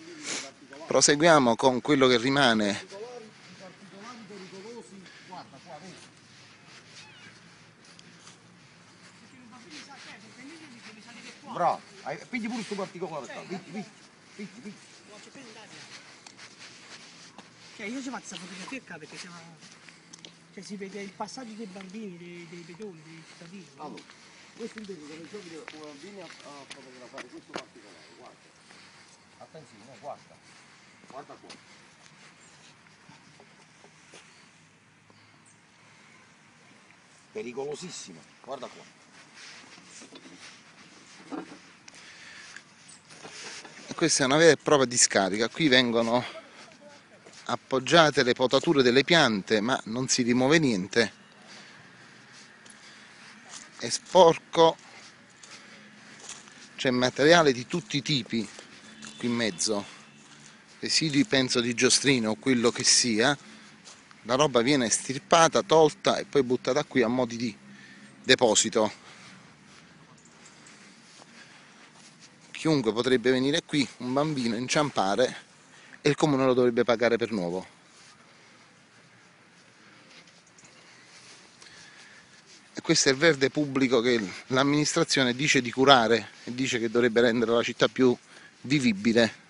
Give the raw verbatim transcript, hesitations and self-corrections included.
Proseguiamo con quello che rimane. Particolari, particolari pericolosi, guarda qua, vedi? Bravo, pigli pure questo particolare qua, pigli, pigli, pigli, pigli. Cioè io ci faccio questa fotografia perché siamo... Cioè si vede il passaggio dei bambini, dei, dei pedoni, dei cittadini. Allora, questo invece come giochi come bambini a, a fotografare questo particolare, guarda. Attenzione, no, guarda. Guarda qua. Pericolosissimo, guarda qua. Questa è una vera e propria discarica. Qui vengono appoggiate le potature delle piante, ma non si rimuove niente. È sporco, c'è materiale di tutti i tipi qui in mezzo, residui penso di giostrino o quello che sia. La roba viene estirpata, tolta e poi buttata qui a mo' di deposito. Chiunque potrebbe venire qui, un bambino, inciampare e il comune lo dovrebbe pagare per nuovo. E questo è il verde pubblico che l'amministrazione dice di curare e dice che dovrebbe rendere la città più vivibile.